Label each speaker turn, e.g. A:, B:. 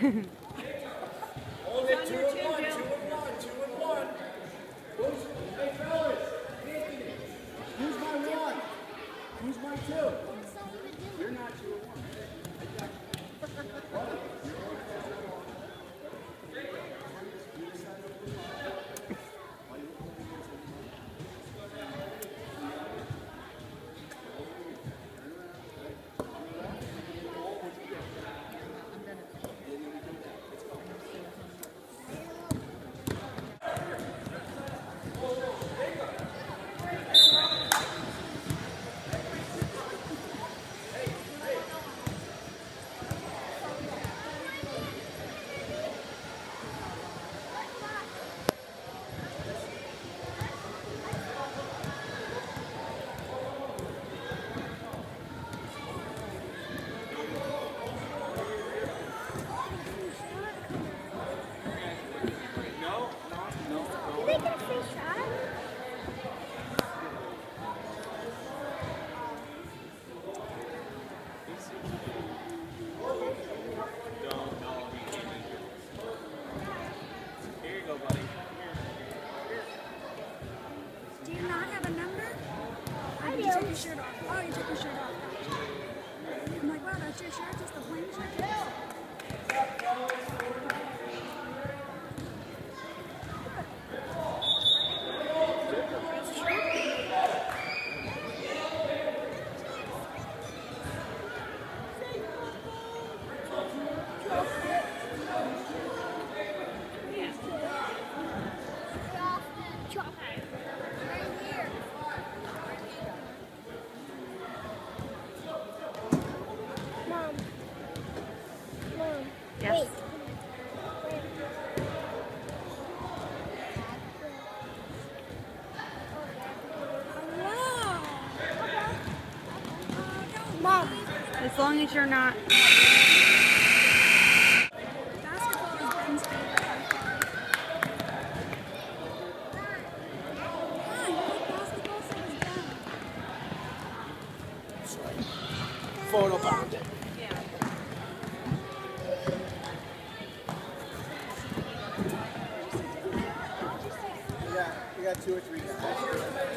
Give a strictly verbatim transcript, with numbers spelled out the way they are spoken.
A: Hold it, two and one, two and one, two and one. Who's, hey fellas, Anthony, who's my one? Who's my two? You're not two and one.
B: Do you not have a number? I do. You took your shirt off. Oh, you took your shirt off. I'm like, wow, that's your shirt? Just the plain shirt?
C: Yes.
B: Mom.
C: As long as you're not.
A: Photobombed it.
C: Yeah.
A: We got, we got two or three guys.